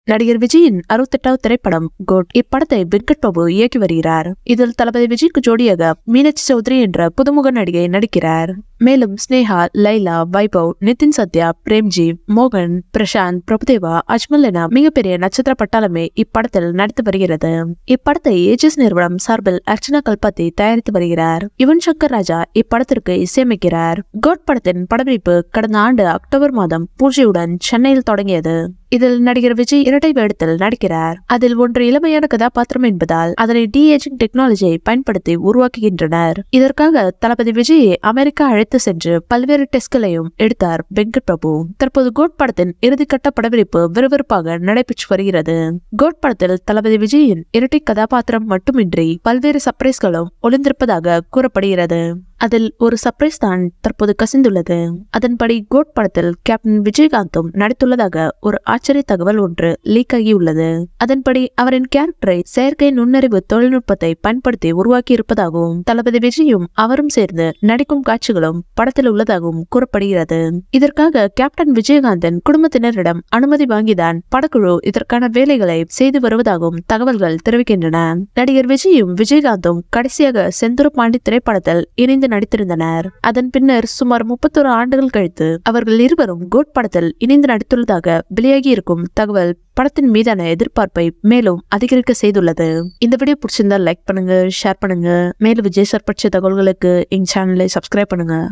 நடிகர் விஜயின் 68வது திரைப்படம் கோட். இப்படத்தை வெங்கட் பிரபு இயக்கி வருகிறார். இதில் தளபதி விஜய்க்கு ஜோடியாக மீனாட்சி சௌத்ரி என்ற புதுமுக நடிகை நடிக்கிறார். மேலும் ஸ்னேகா, லைலா, வைபவ், நிதின் சத்யா, பிரேம்ஜி, மோகன், பிரசாந்த், பிரபுதேவா, அஜ்மல் என மிகப்பெரிய நட்சத்திர பட்டாளமே இப்படத்தில் நடித்து வருகிறது. இப்படத்தை ஏஜஸ் நிறுவனம் சார்பில் அர்ச்சனா கல்பாத்தி தயாரித்து வருகிறார். யுவன் சங்கர் ராஜா இப்படத்திற்கு இசையமைக்கிறார். கோட் படத்தின் படப்பிடிப்பு கடந்த ஆண்டு அக்டோபர் மாதம் பூஜையுடன் சென்னையில் தொடங்கியது. இதில் நடிகர் விஜய் இரட்டை வேடத்தில் நடிக்கிறார். அதில் ஒன்று இளமையான கதாபாத்திரம் என்பதால் அதனை டி-ஏஜிங் டெக்னாலஜியை பயன்படுத்தி உருவாக்குகின்றனர். இதற்காக தளபதி விஜயை அமெரிக்கா அழைத்து சென்று பல்வேறு டெஸ்ட்களையும் எடுத்தார் வெங்கட் பிரபு. தற்போது கோட் படத்தின் இறுதிக்கட்ட படப்பிடிப்பு விறுவிறுப்பாக நடைபெற்று வருகிறது. கோட் படத்தில் தளபதி விஜயின் இரட்டை கதாபாத்திரம் மட்டுமின்றி பல்வேறு சர்ப்ரைஸ்களும் ஒளிந்திருப்பதாக கூறப்படுகிறது. அதில் ஒரு சர்ப்ரைஸ் தான் தற்போது கசிந்துள்ளது. அதன்படி கோட் படத்தில் கேப்டன் விஜயகாந்தும் நடித்துள்ளதாக ஒரு ஆச்சரிய தகவல் ஒன்று லீக் ஆகியுள்ளது. அதன்படி அவரின் கேரக்டரை செயற்கை நுண்ணறிவு தொழில்நுட்பத்தை பயன்படுத்தி உருவாக்கி இருப்பதாகவும் தளபதி விஜயும் அவரும் சேர்ந்து நடிக்கும் காட்சிகளும் படத்தில் உள்ளதாகவும் கூறப்படுகிறது. இதற்காக கேப்டன் விஜயகாந்தின் குடும்பத்தினரிடம் அனுமதி வாங்கிதான் படக்குழு இதற்கான வேலைகளை செய்து வருவதாகவும் தகவல்கள் தெரிவிக்கின்றன. நடிகர் விஜயும் விஜயகாந்தும் கடைசியாக செந்தூர பாண்டி திரைப்படத்தில் இணைந்து நடித்திருந்தனர். அதன் பின்னர் சுமார் 31 ஆண்டுகள் கழித்து அவர்கள் இருவரும் கோட் படத்தில் இணைந்து நடித்துள்ளதாக வெளியாகி இருக்கும் தகவல் படத்தின் மீதான எதிர்பார்ப்பை மேலும் அதிகரிக்க செய்துள்ளது. இந்த வீடியோ பிடிச்சிருந்தா லைக் பண்ணுங்க, ஷேர் பண்ணுங்க. மேலும் விஜய் சார் பற்றிய தகவல்களுக்கு எங்க சேனலை சப்ஸ்கிரைப் பண்ணுங்க.